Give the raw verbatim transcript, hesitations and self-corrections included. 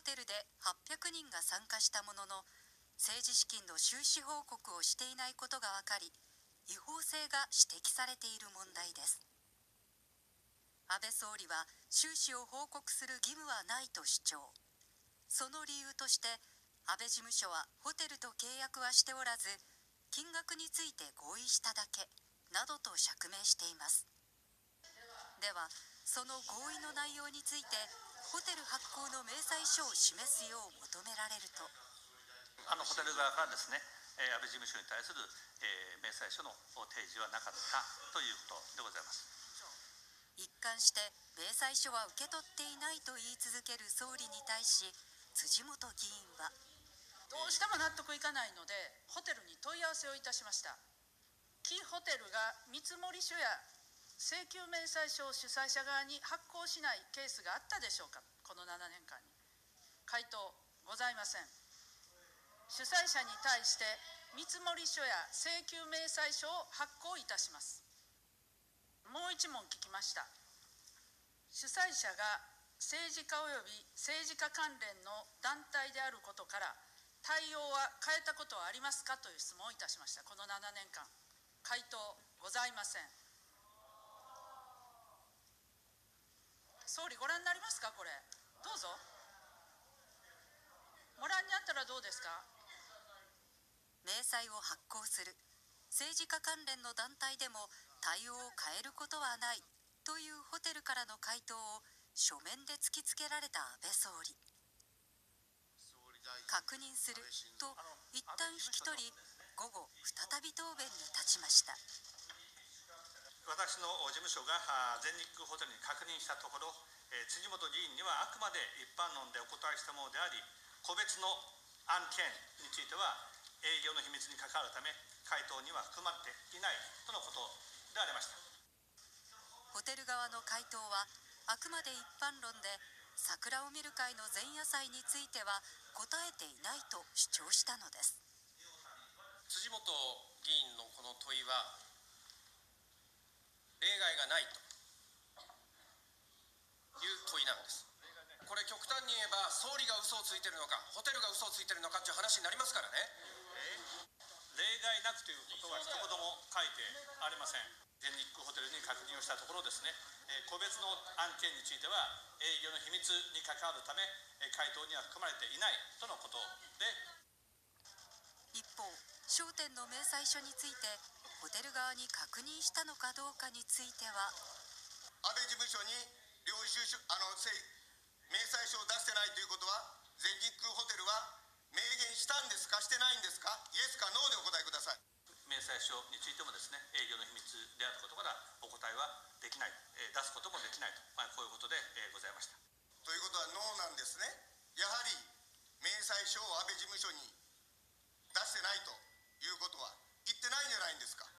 ホテルではっぴゃくにんが参加したものの、政治資金の収支報告をしていないことが分かり、違法性が指摘されている問題です。安倍総理は収支を報告する義務はないと主張。その理由として、安倍事務所はホテルと契約はしておらず、金額について合意しただけなどと釈明しています。では、その合意の内容について、ホテル発行の明細書を示すよう求められると、 あのホテル側からですね、安倍事務所に対する、えー、明細書の提示はなかったということでございます。 一貫して明細書は受け取っていないと言い続ける総理に対し、辻元議員は、 どうしても納得いかないので、ホテルに問い合わせをいたしました。キーホテルが見積書や請求明細書を主催者側に発行しないケースがあったでしょうか、このななねんかんに。回答ございません。主催者に対して見積書や請求明細書を発行いたします。もう一問聞きました。主催者が政治家及び政治家関連の団体であることから対応は変えたことはありますかという質問をいたしました。このななねんかん。回答ございません。総理ご覧になりますか、これ。どうぞ。ご覧になったらどうですか。 明細を発行する政治家関連の団体でも対応を変えることはないというホテルからの回答を書面で突きつけられた安倍総理。確認すると一旦引き取り、午後再び答弁に立ちました。 私の事務所が全日空ホテルに確認したところ、辻元議員にはあくまで一般論でお答えしたものであり、個別の案件については営業の秘密に関わるため回答には含まれていないとのことでありました。 ホテル側の回答はあくまで一般論で、桜を見る会の前夜祭については答えていないと主張したのです。 辻元議員のこの問いは例外がないという問いなんです。これ極端に言えば総理が嘘をついてるのかホテルが嘘をついてるのかという話になりますからね。 例外なくということは一言も書いてありません。全日空ホテルに確認をしたところですね、個別の案件については営業の秘密に関わるため回答には含まれていないとのことで、 一方、焦点の明細書についてホテル側に確認したのかどうかについては、 安倍事務所に領収書あの明細書を出してないということは、全日空ホテルは明言したんですか、してないんですか、イエスかノーでお答えください。 明細書についてもですね、営業の秘密であることからお答えはできない、出すこともできないと、まあ、こういうことでございました。 ということはノーなんですね。やはり明細書を安倍事務所に出してないということは言ってないんじゃないんですか。